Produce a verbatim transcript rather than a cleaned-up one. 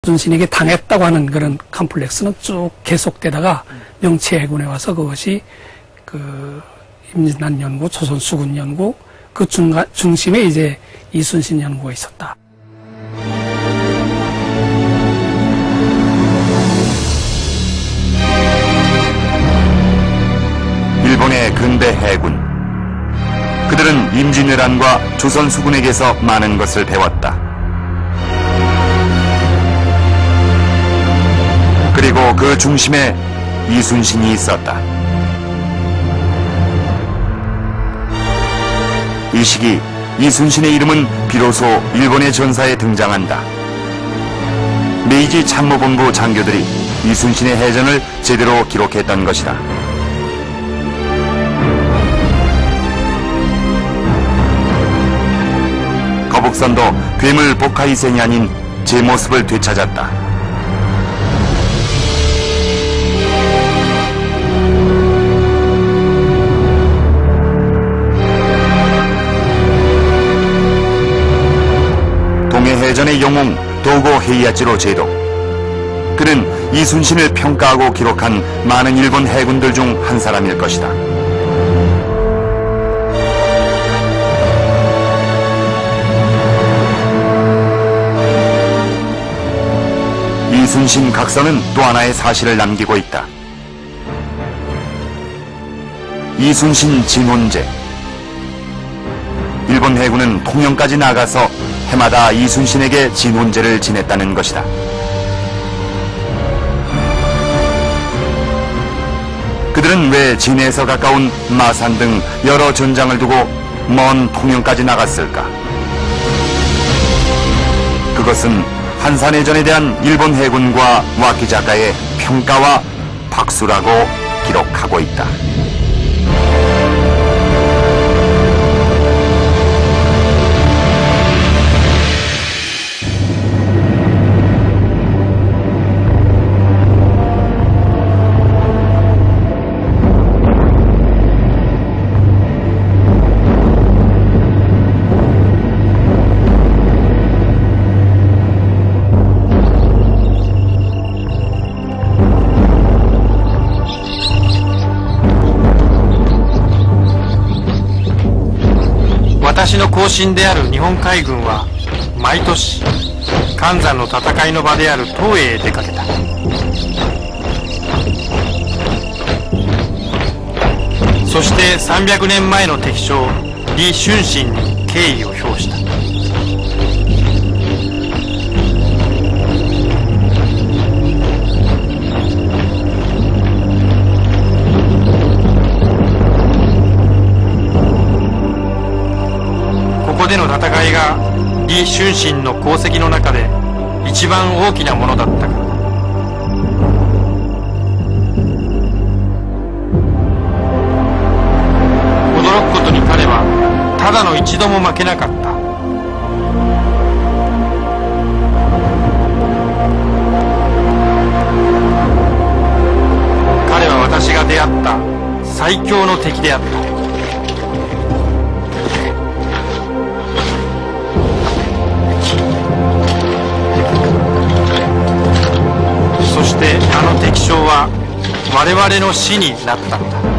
이순신에게 당했다고 하는 그런 컴플렉스는 쭉 계속되다가 명치해군에 와서 그것이 그 임진란 연구, 조선수군 연구 그 중간, 중심에 이제 이순신 연구가 있었다. 일본의 근대 해군. 그들은 임진왜란과 조선수군에게서 많은 것을 배웠다. 그리고 그 중심에 이순신이 있었다. 이 시기 이순신의 이름은 비로소 일본의 전사에 등장한다. 메이지 참모본부 장교들이 이순신의 해전을 제대로 기록했던 것이다. 거북선도 괴물 보카이센이 아닌 제 모습을 되찾았다. 동해해전의 영웅 도고 헤이야지로 제도. 그는 이순신을 평가하고 기록한 많은 일본 해군들 중 한 사람일 것이다. 이순신 각서는 또 하나의 사실을 남기고 있다. 이순신 진혼제. 일본 해군은 통영까지 나가서 해마다 이순신에게 진혼제를 지냈다는 것이다. 그들은 왜 진해에서 가까운 마산 등 여러 전장을 두고 먼 통영까지 나갔을까? 그것은 한산해전에 대한 일본 해군과 와키 작가의 평가와 박수라고 기록하고 있다. 私の後進である日本海軍は毎年関山の戦いの場である東映へ出かけた。そしてさんびゃくねんまえの敵将李春心に敬意を表した。ここでの戦いが李春心の功績の中で一番大きなものだったから。驚くことに彼はただの一度も負けなかった。彼は私が出会った最強の敵であった。そしてあの敵将は我々の死になったのだ。